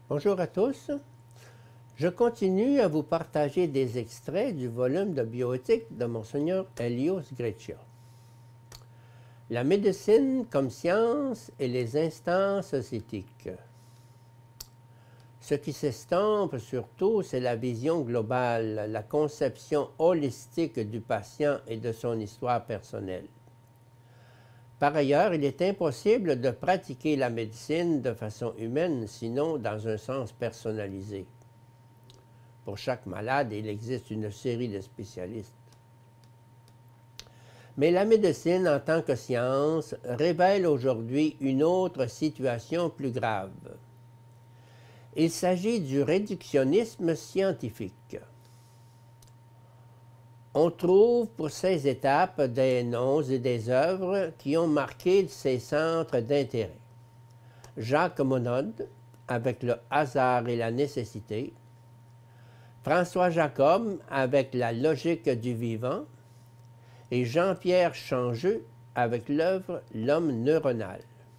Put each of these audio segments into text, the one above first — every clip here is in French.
Bonjour à tous. Je continue à vous partager des extraits du volume de bioéthique de Monseigneur Helios Greccia. La médecine comme science et les instances éthiques. Ce qui s'estompe surtout, c'est la vision globale, la conception holistique du patient et de son histoire personnelle. Par ailleurs, il est impossible de pratiquer la médecine de façon humaine, sinon dans un sens personnalisé. Pour chaque malade, il existe une série de spécialistes. Mais la médecine, en tant que science, révèle aujourd'hui une autre situation plus grave. Il s'agit du réductionnisme scientifique. On trouve pour ces étapes des noms et des œuvres qui ont marqué ces centres d'intérêt. Jacques Monod, avec le hasard et la nécessité. François Jacob, avec la logique du vivant. Et Jean-Pierre Changeux, avec l'œuvre L'homme neuronal.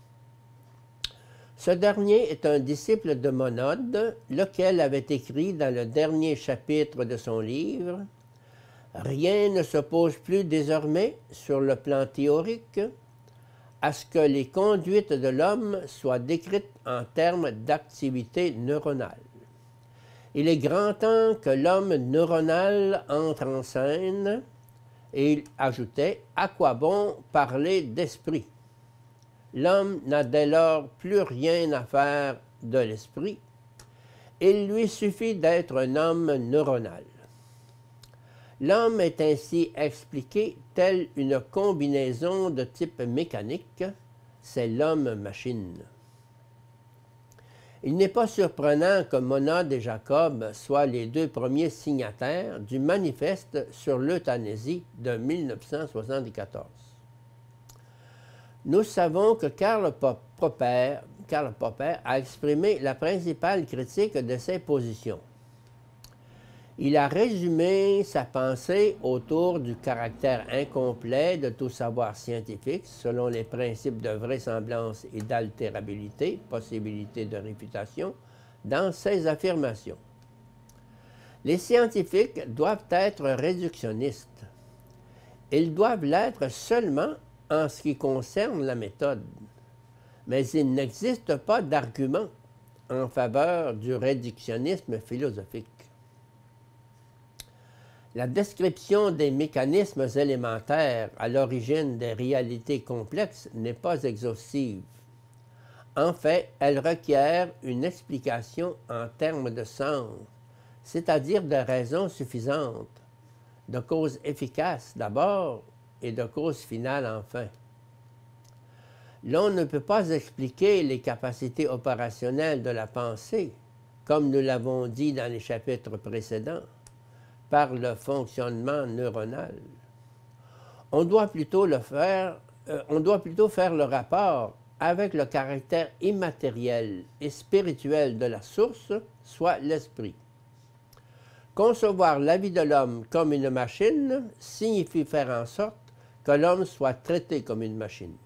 Ce dernier est un disciple de Monod, lequel avait écrit dans le dernier chapitre de son livre « Rien ne s'oppose plus désormais, sur le plan théorique, à ce que les conduites de l'homme soient décrites en termes d'activité neuronale. Il est grand temps que l'homme neuronal entre en scène, et il ajoutait « À quoi bon parler d'esprit? L'homme n'a dès lors plus rien à faire de l'esprit. Il lui suffit d'être un homme neuronal. » L'homme est ainsi expliqué tel une combinaison de type mécanique, c'est l'homme-machine. Il n'est pas surprenant que Monod et Jacob soient les deux premiers signataires du manifeste sur l'euthanasie de 1974. Nous savons que Karl Popper a exprimé la principale critique de ces positions. Il a résumé sa pensée autour du caractère incomplet de tout savoir scientifique selon les principes de vraisemblance et d'altérabilité, possibilité de réfutation, dans ses affirmations. Les scientifiques doivent être réductionnistes. Ils doivent l'être seulement en ce qui concerne la méthode. Mais il n'existe pas d'argument en faveur du réductionnisme philosophique. La description des mécanismes élémentaires à l'origine des réalités complexes n'est pas exhaustive. En fait, elle requiert une explication en termes de sens, c'est-à-dire de raisons suffisantes, de causes efficaces d'abord et de causes finales enfin. L'on ne peut pas expliquer les capacités opérationnelles de la pensée, comme nous l'avons dit dans les chapitres précédents, par le fonctionnement neuronal. On doit plutôt faire le rapport avec le caractère immatériel et spirituel de la source, soit l'esprit. Concevoir la vie de l'homme comme une machine signifie faire en sorte que l'homme soit traité comme une machine.